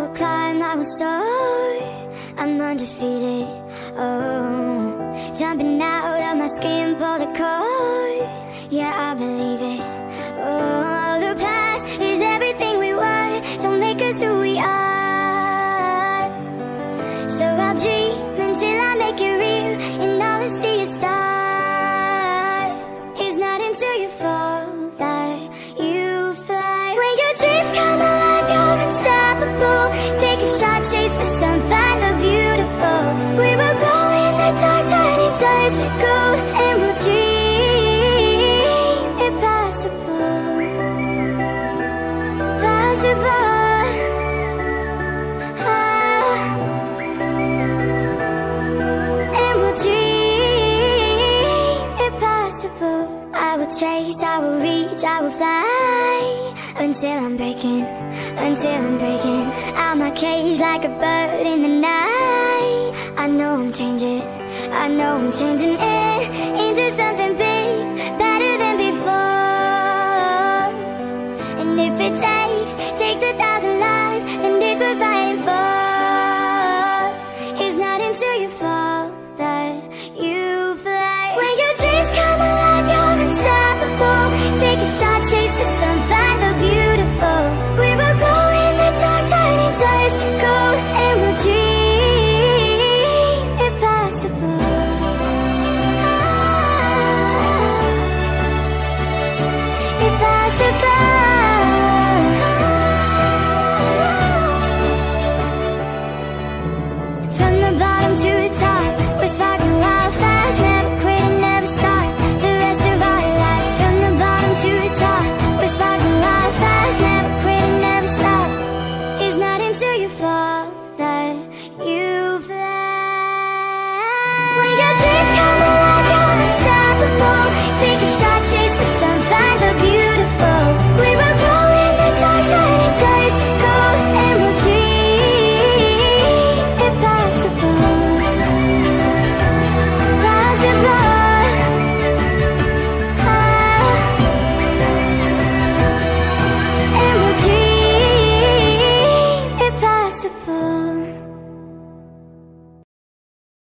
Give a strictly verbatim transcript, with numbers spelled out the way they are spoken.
will climb, I will soar. I'm undefeated, oh. Jumping out of my skin, pull the cord. Yeah, I believe it, oh. The past is everything we were. Don't make us who we are. So I'll dream until I make it real, and all I see is stars. It's not until you fall that you fly. When your dreams come alive, you're unstoppable. Take a shot, chase the sun, find the beautiful. We will glow in the dark, turning dust to gold, and we'll dream impossible, possible. I will chase, I will reach, I will fly, until I'm breaking, until I'm breaking out my cage like a bird in the night. I know I'm changing, I know I'm changing it.